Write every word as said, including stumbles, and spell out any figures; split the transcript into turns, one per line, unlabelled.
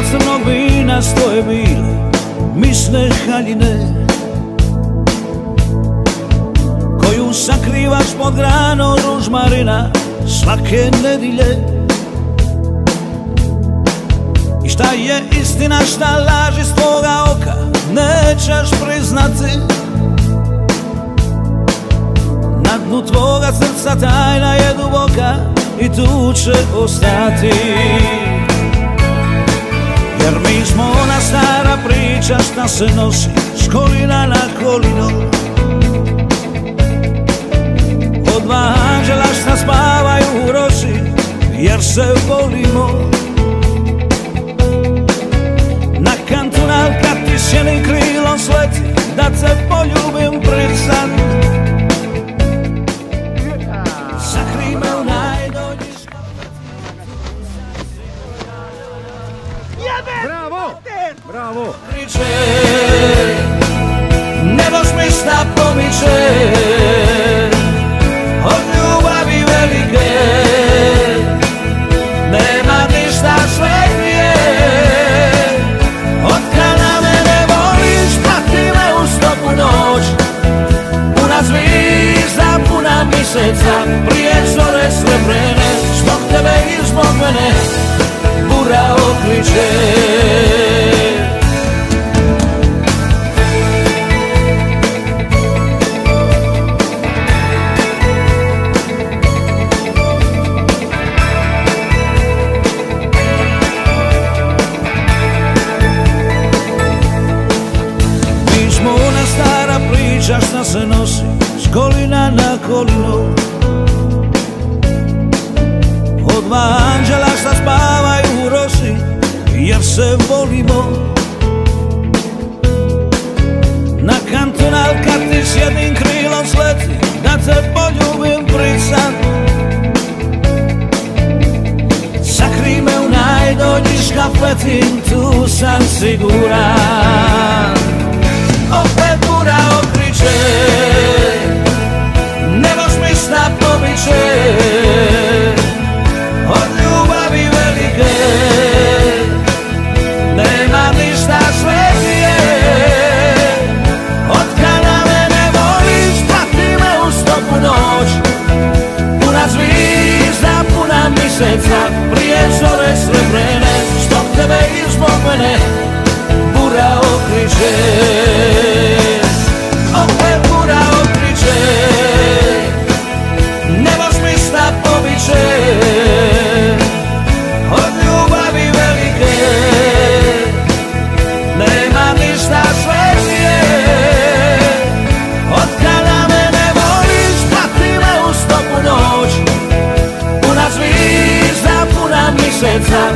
crnog vina stoje bile misne haljine koju sakrivaš pod granom ružmarina svake nedilje. I šta je istina, šta laž iz tvoga oka nećeš priznati. Na dnu tvoga srca tajna je duboka i tu će ostati. Jer mi smo ona stara priča šta se nosi s kolina na kolino. Od dva anđela šta spavaju u roši jer se volimo. Na kantunal kad ti s jednim krilom sleti da te poljubim pred san. Sakri me u najdođi
Bravo! Bravo!
nebo smista pomiče od ljubavi velike. Nema ništa svetnije od kada mene voliš, prati me u stopu noć. Puna zvizda, puna mjeseca, prije zore srebrene, zbog tebe i zbog mene bura okliče. Priča šta se nosi s kolina na kolino. Od dva anđela šta spavaju u roši jer se volimo. Na kantunal kad ti s jednim krilom sleti da te poljubim pred san. Sakri me u najdođi škafetin, tu sam siguran. Opet bura okriče, nebo smista pomiče od ljubavi velike. Nema ništa svetnije od kada mene voliš, prati me u stopu noć. Puna zvizda, puna mjeseca, prije zore srebrene, zbog tebe i zbog mene bura okriče. Opet bura okriče, nebo smista pomiče od ljubavi velike. Nema ništa svetnije od kada mene voliš, prati me u stopu noć. Puna zvizda, puna mjeseca,